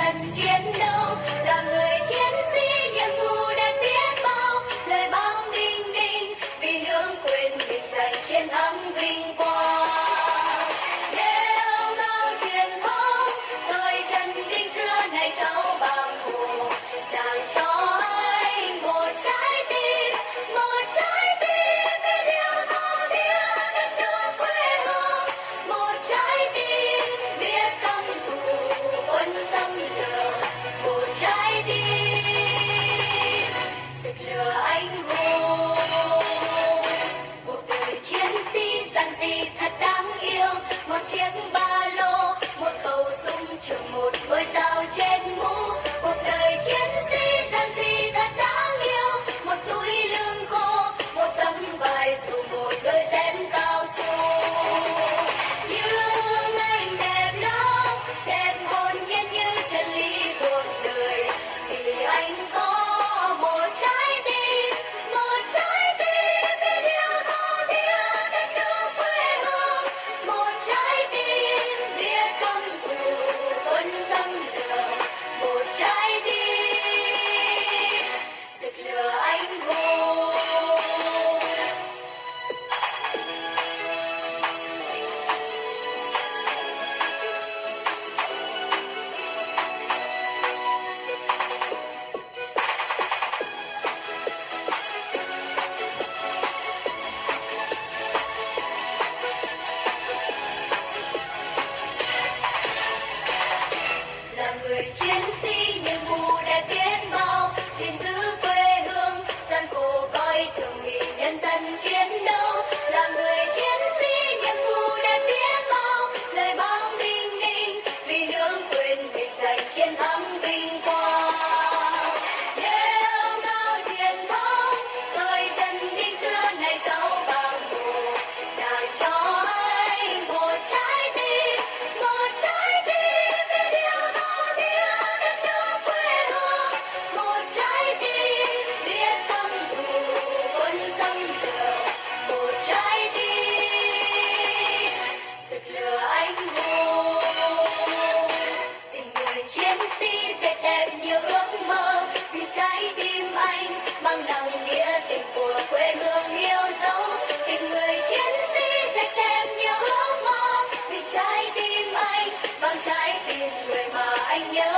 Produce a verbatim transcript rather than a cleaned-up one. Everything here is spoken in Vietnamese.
dân chiến đấu, là người chiến sĩ nhiệm vụ đẹp biết bao, lời bao đinh đinh vì nước quên mình giành chiến thắng vinh quang. Nêu cao truyền thống thời trần kinh xưa này cháu bằng hồ, đảng cho anh một trái tim, một trái tim vì điều thao thiết đất nước quê hương, một trái tim biết căm thù quân xâm lược, một trái tim rực lửa anh hùng. Một đời chiến sĩ giản dị thật đáng yêu, một chiếc ba lô, một khẩu súng trường, một ngôi sao trên mũ. Cuộc đời chiến sĩ giản dị thật đáng yêu, một túi lương khô, một tấm vải dù, một đôi dép cao su. Nhưng anh đẹp lắm, đẹp hồn nhiên như chân lý cuộc đời, vì anh có một trái tim, một trái tim vì điều thao thiết đất nước quê hương, một trái tim biết căm thù quân xâm lược, một trái tim rực lửa anh hùng. Là người chiến sĩ nhiệm vụ đẹp biết bao, gìn giữ quê hương gian khổ coi thường vì nhân dân chiến đấu. Là người chiến sĩ nhiệm vụ đẹp biết bao, lời bao đinh đinh vì nước quên mình giành chiến thắng vinh quang. Nêu cao truyền thống thời trần kinh xưa này cháu bằng hồ, đảng cho anh một trái tim, một trái tim vì điều thao thiết đất nước quê hương, một trái tim biết căm thù quân xâm lược, một trái tim rực lửa anh hùng. Tình người chiến sĩ dệt đẹp nhiều ước mơ, vì trái tim anh mang nặng nghĩa tình của quê hương yêu dấu. Tình người chiến sĩ dệt đẹp nhiều ước mơ, vì trái tim anh mang trái tim người mà anh nhớ.